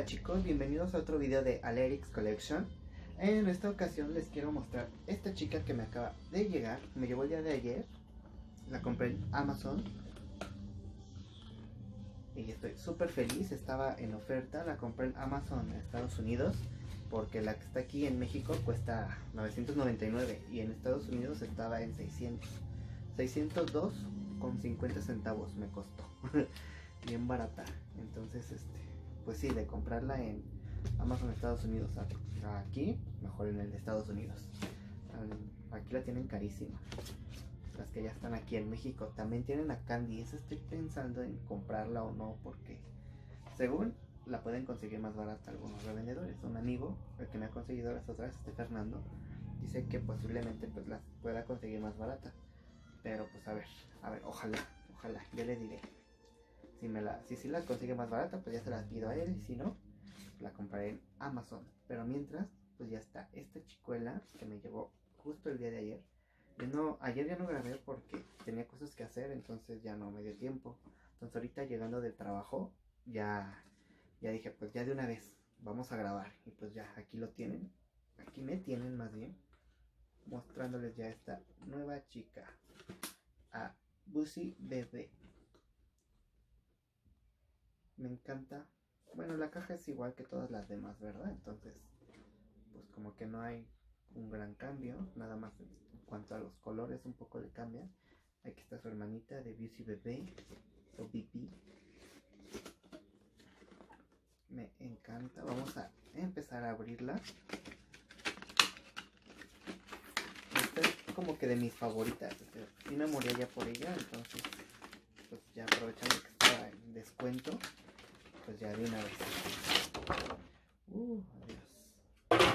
Hola chicos, bienvenidos a otro video de Alerix Collection. En esta ocasión les quiero mostrar esta chica que me acaba de llegar. Me llegó el día de ayer. La compré en Amazon y estoy súper feliz. Estaba en oferta. La compré en Amazon en Estados Unidos, porque la que está aquí en México cuesta 999 y en Estados Unidos estaba en 602,50 centavos me costó. Bien barata. Entonces pues sí, de comprarla en Amazon Estados Unidos a aquí, mejor en el de Estados Unidos. Aquí la tienen carísima. Las que ya están aquí en México también tienen a Candy. Esa estoy pensando en comprarla o no, porque según la pueden conseguir más barata algunos revendedores. Un amigo, el que me ha conseguido las otras, Fernando, dice que posiblemente pues las pueda conseguir más barata. Pero pues a ver, ojalá, yo le diré. Si la consigue más barata, pues ya se las pido a él. Y si no, la compraré en Amazon. Pero mientras, pues ya está esta chicuela que me llegó justo el día de ayer. Ayer ya no grabé porque tenía cosas que hacer, entonces ya no me dio tiempo. Entonces ahorita llegando del trabajo, ya dije, pues ya de una vez, vamos a grabar. Y pues ya, aquí lo tienen. Aquí me tienen más bien, mostrándoles ya esta nueva chica. A Busy Bebé. Me encanta. Bueno, la caja es igual que todas las demás, ¿verdad? Entonces, pues como que no hay un gran cambio. Nada más en cuanto a los colores un poco le cambian. Aquí está su hermanita de Busy Bebé o BB. Me encanta. Vamos a empezar a abrirla. Esta es como que de mis favoritas. Sí me moría ya por ella, entonces pues ya aprovechando que estaba en descuento, pues ya de una vez. Adiós.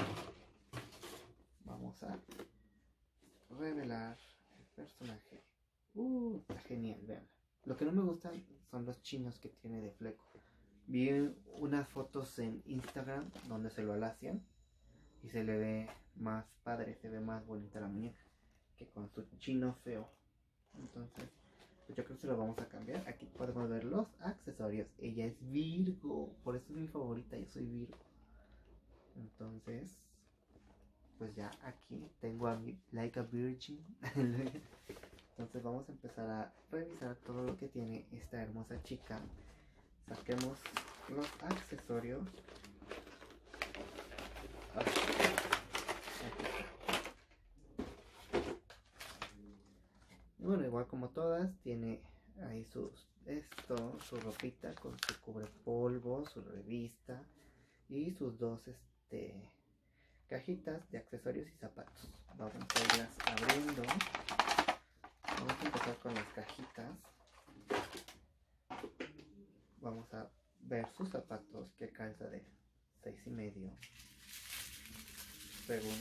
Vamos a revelar el personaje. Está genial, vean. Lo que no me gustan son los chinos que tiene de fleco. Vi unas fotos en Instagram donde se lo alacian y se le ve más padre, se ve más bonita la muñeca que con su chino feo. Entonces, pues yo creo que se lo vamos a cambiar. Aquí podemos ver los accesorios. Ella es Virgo, por eso es mi favorita, yo soy Virgo. Entonces, pues ya aquí tengo a mi Like a Virgin. Entonces vamos a empezar a revisar todo lo que tiene esta hermosa chica. Saquemos los accesorios. Y bueno, igual como todas, tiene ahí su ropita con su cubrepolvo, su revista y sus dos cajitas de accesorios y zapatos. Vamos a irlas abriendo. Vamos a empezar con las cajitas. Vamos a ver sus zapatos, que calza de 6,5, según.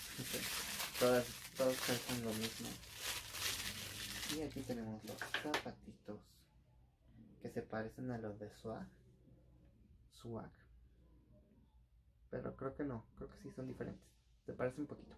Todos calzan lo mismo. Y aquí tenemos los zapatitos que se parecen a los de Swag, pero creo que no, creo que sí son diferentes, se parecen un poquito.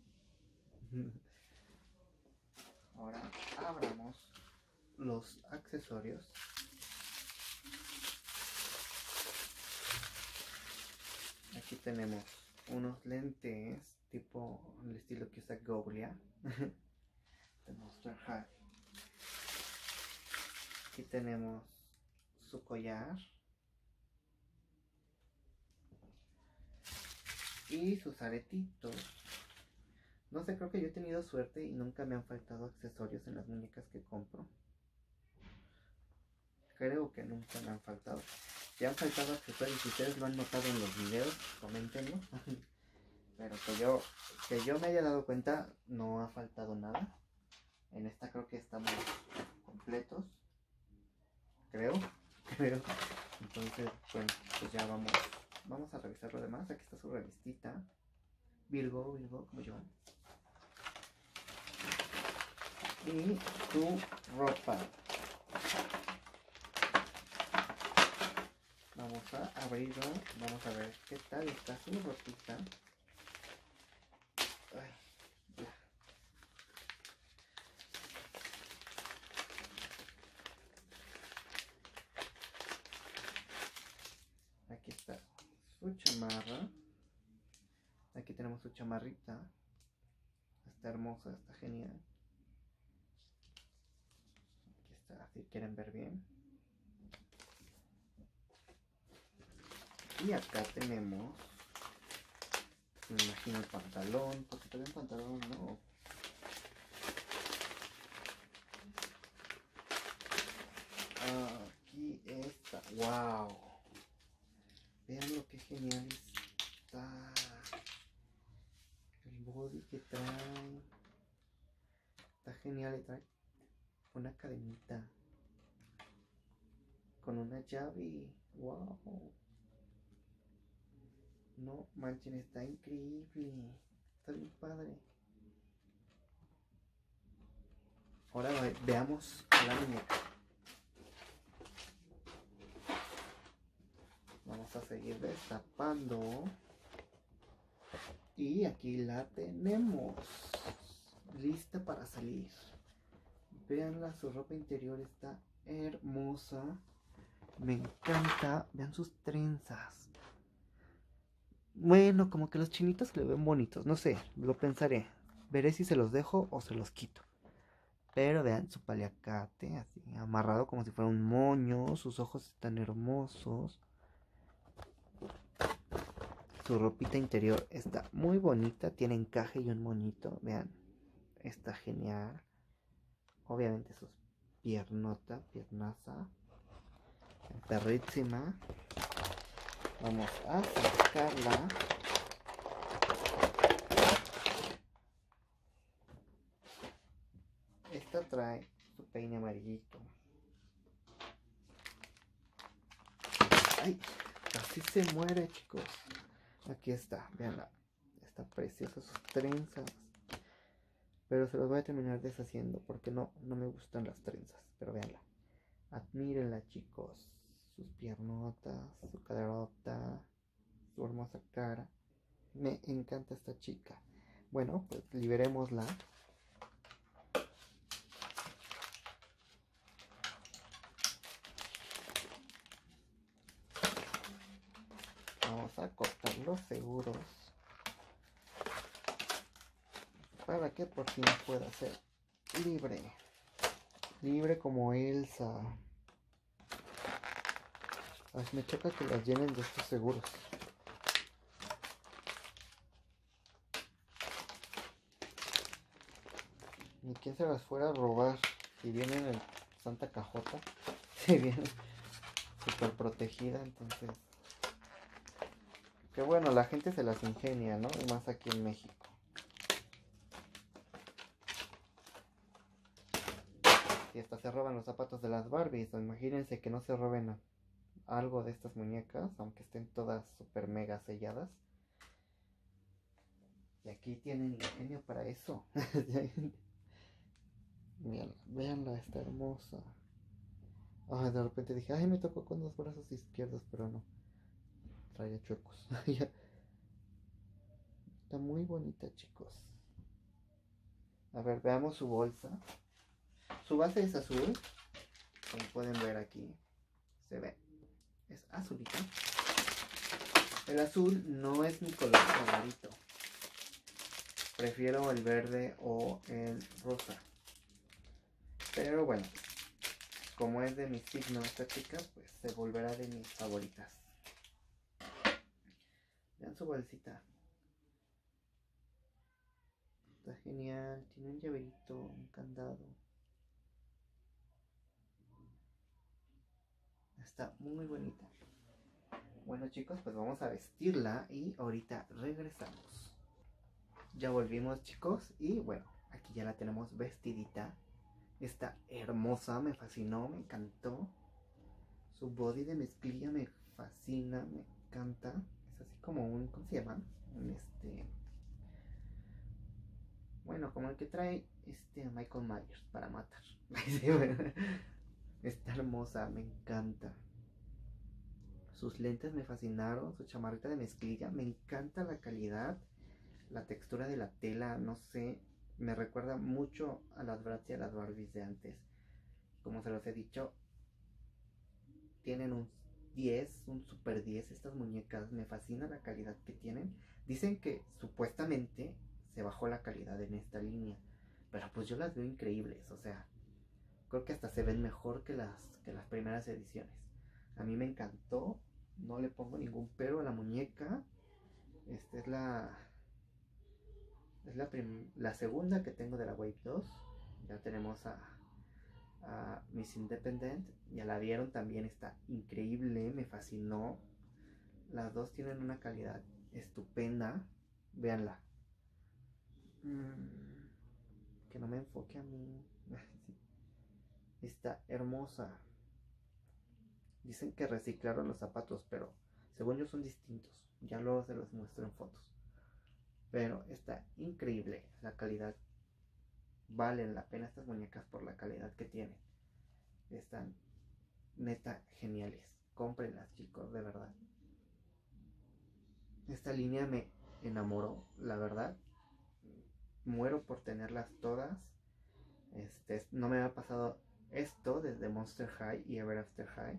Ahora abramos los accesorios. Aquí tenemos unos lentes tipo el estilo que usa Goglia de Monster High. Aquí tenemos su collar y sus aretitos. No sé, creo que yo he tenido suerte y nunca me han faltado accesorios en las muñecas que compro. Creo que nunca me han faltado. Si han faltado accesorios, si ustedes lo han notado en los videos, coméntenlo. Pero que yo me haya dado cuenta, no ha faltado nada. En esta creo que estamos completos. Creo. Entonces, bueno, pues ya vamos a revisar lo demás. Aquí está su revistita. Virgo, como yo. Y su ropa. Vamos a abrirlo. Vamos a ver qué tal está su ropita. Ay, ya. Aquí está su chamarra. Aquí tenemos su chamarrita. Está hermosa, está genial. Aquí está, si quieren ver bien. Y acá tenemos, me imagino el pantalón, porque todavía un pantalón no. Aquí está, wow. Vean lo que genial está. El body que trae. Está genial, y trae una cadenita. Con una llave. Wow. No manchen, está increíble. Está bien padre. Ahora veamos a la muñeca. Vamos a seguir destapando. Y aquí la tenemos. Lista para salir. Veanla, su ropa interior está hermosa. Me encanta. Vean sus trenzas. Bueno, como que los chinitos se le ven bonitos. No sé, lo pensaré. Veré si se los dejo o se los quito. Pero vean su paliacate, así amarrado como si fuera un moño. Sus ojos están hermosos. Su ropita interior está muy bonita. Tiene encaje y un moñito. Vean, está genial. Obviamente sus piernaza. Perrísima. Vamos a sacarla. Esta trae su peine amarillito. Ay, casi se muere, chicos. Aquí está, veanla. Está preciosa sus trenzas. Pero se los voy a terminar deshaciendo porque no me gustan las trenzas. Pero veanla. Admírenla, chicos. Sus piernotas, su caderota, su hermosa cara. Me encanta esta chica. Bueno, pues liberémosla. Vamos a cortar los seguros para que por fin pueda ser libre. Libre como Elsa. Ay, me choca que las llenen de estos seguros. Ni quien se las fuera a robar. Si vienen en Santa Cajota, si viene súper protegida, entonces. Que bueno, la gente se las ingenia, ¿no? Y más aquí en México. Y hasta se roban los zapatos de las Barbies. O imagínense que no se roben algo de estas muñecas, aunque estén todas super mega selladas. Y aquí tienen ingenio para eso. Veanla, está hermosa. Ay, de repente dije, ay, me tocó con los brazos izquierdos, pero no. Traía chuecos. Está muy bonita, chicos. A ver, veamos su bolsa. Su base es azul. Como pueden ver aquí. Se ve. Es azulita. El azul no es mi color favorito. Prefiero el verde o el rosa. Pero bueno. Como es de mi signo esta chica, pues se volverá de mis favoritas. Vean su bolsita. Está genial. Tiene un llaverito, un candado. Está muy bonita. Bueno, chicos, pues vamos a vestirla y ahorita regresamos. Ya volvimos, chicos, y bueno, aquí ya la tenemos vestidita. Está hermosa, me fascinó, me encantó. Su body de mezclilla me fascina, me encanta. Es así como un, ¿cómo se llama? Un bueno, como el que trae Michael Myers para matar. Está hermosa, me encanta. Sus lentes me fascinaron, su chamarrita de mezclilla, me encanta la calidad, la textura de la tela, no sé, me recuerda mucho a las Bratz y a las Barbies de antes. Como se los he dicho, tienen un 10, un super 10 estas muñecas. Me fascina la calidad que tienen. Dicen que supuestamente se bajó la calidad en esta línea, pero pues yo las veo increíbles. O sea, creo que hasta se ven mejor que las primeras ediciones. A mí me encantó. No le pongo ningún pero a la muñeca. Esta es la segunda que tengo de la Wave 2. Ya tenemos a Miss Independent. Ya la vieron, también está increíble, me fascinó. Las dos tienen una calidad estupenda. Véanla. Que no me enfoque a mí. Está hermosa. Dicen que reciclaron los zapatos, pero según yo son distintos. Ya luego se los muestro en fotos. Pero está increíble la calidad. Valen la pena estas muñecas por la calidad que tienen. Están neta geniales. Cómprenlas, chicos, de verdad. Esta línea me enamoró, la verdad. Muero por tenerlas todas. No me ha pasado esto desde Monster High y Ever After High.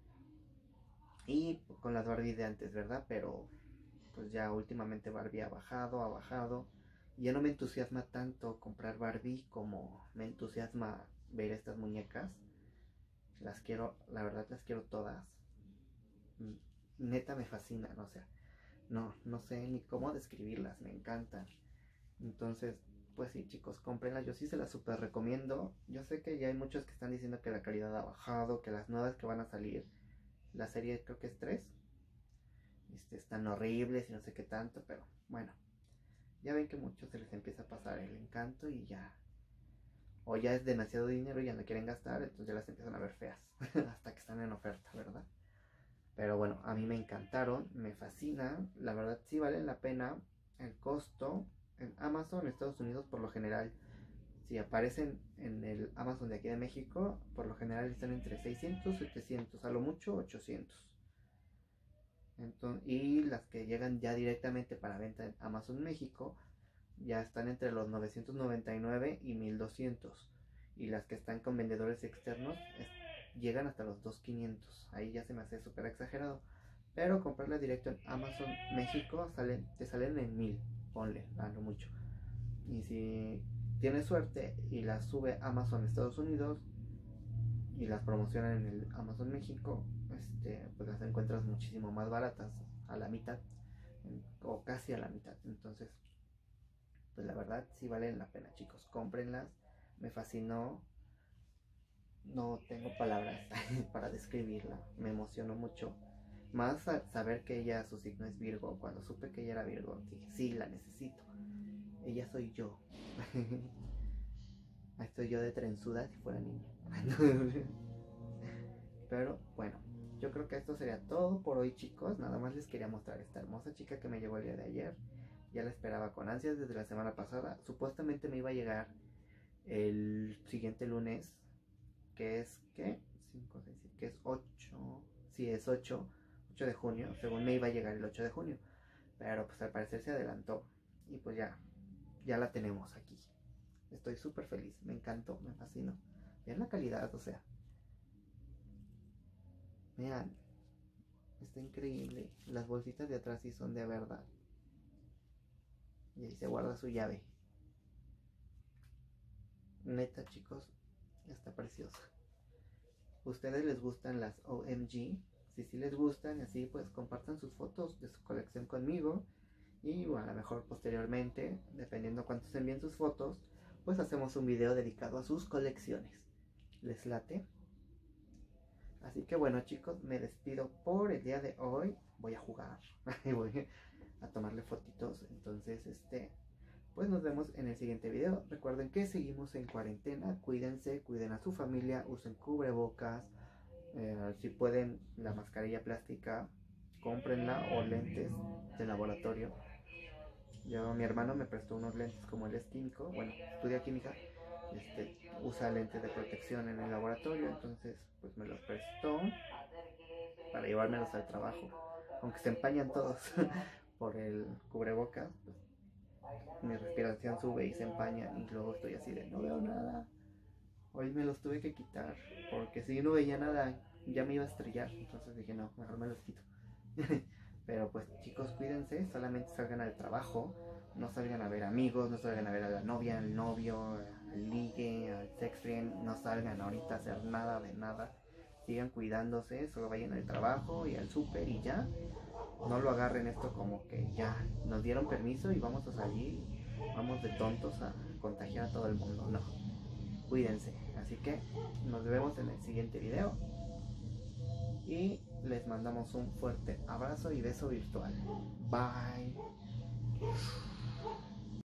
Y con las Barbie de antes, ¿verdad? Pero pues ya últimamente Barbie ha bajado. Y ya no me entusiasma tanto comprar Barbie como me entusiasma ver estas muñecas. Las quiero, la verdad las quiero todas. Neta me fascinan, o sea, no sé ni cómo describirlas, me encantan. Entonces, pues sí, chicos, cómprenlas. Yo sí se las super recomiendo. Yo sé que ya hay muchos que están diciendo que la calidad ha bajado, que las nuevas que van a salir, la serie creo que es 3, están horribles y no sé qué tanto, pero bueno, ya ven que a muchos se les empieza a pasar el encanto y ya, o ya es demasiado dinero y ya no quieren gastar, entonces ya las empiezan a ver feas, hasta que están en oferta, ¿verdad? Pero bueno, a mí me encantaron, me fascinan, la verdad sí valen la pena el costo. En Amazon, Estados Unidos, por lo general, si aparecen en el Amazon de aquí de México, por lo general están entre 600, 700, a lo mucho 800. Entonces, y las que llegan ya directamente para venta en Amazon México, ya están entre los 999 y 1200. Y las que están con vendedores externos llegan hasta los 2500. Ahí ya se me hace súper exagerado. Pero comprarlas directo en Amazon México te salen en 1000. Ponle, a lo mucho. Y si tienes suerte y las sube Amazon Estados Unidos y las promocionan en el Amazon México, pues las encuentras muchísimo más baratas, a la mitad o casi a la mitad. Entonces, pues la verdad sí valen la pena, chicos. Cómprenlas. Me fascinó. No tengo palabras para describirla. Me emocionó mucho. Más saber que ella, su signo es Virgo. Cuando supe que ella era Virgo, dije, sí, la necesito. Ella soy yo. Estoy yo de trenzuda si fuera niña. Pero bueno, yo creo que esto sería todo por hoy, chicos. Nada más les quería mostrar esta hermosa chica que me llegó el día de ayer. Ya la esperaba con ansias desde la semana pasada. Supuestamente me iba a llegar el siguiente lunes, que es, ¿qué? 5, 6, 7, que es 8. Sí, es 8 de junio. Según me iba a llegar el 8 de junio. Pero pues al parecer se adelantó. Y pues ya la tenemos aquí. Estoy súper feliz. Me encantó, me fascinó. Vean la calidad, o sea. Vean. Está increíble. Las bolsitas de atrás sí son de verdad. Y ahí se guarda su llave. Neta, chicos. Está preciosa. ¿Ustedes les gustan las OMG? Si sí les gustan, así pues compartan sus fotos de su colección conmigo. Y bueno, a lo mejor posteriormente, dependiendo cuántos envíen sus fotos, pues hacemos un video dedicado a sus colecciones. ¿Les late? Así que bueno, chicos, me despido por el día de hoy. Voy a jugar. Voy a tomarle fotitos. Entonces, pues nos vemos en el siguiente video. Recuerden que seguimos en cuarentena. Cuídense, cuiden a su familia, usen cubrebocas. Si pueden, la mascarilla plástica, cómprenla, o lentes de laboratorio. Mi hermano me prestó unos lentes, como él es químico, bueno, estudia química, usa lentes de protección en el laboratorio, entonces pues me los prestó para llevármelos al trabajo. Aunque se empañan todos por el cubrebocas, pues mi respiración sube y se empaña y luego estoy así de no veo nada. Hoy me los tuve que quitar porque si no veía nada ya me iba a estrellar. Entonces dije, no, mejor me los quito. Pero pues chicos, cuídense, solamente salgan al trabajo, no salgan a ver amigos, no salgan a ver a la novia, al novio, al ligue, al sex friend, no salgan ahorita a hacer nada de nada. Sigan cuidándose, solo vayan al trabajo y al súper y ya. No lo agarren esto como que ya nos dieron permiso y vamos a salir, vamos de tontos a contagiar a todo el mundo. No, cuídense. Así que nos vemos en el siguiente video y les mandamos un fuerte abrazo y beso virtual. Bye.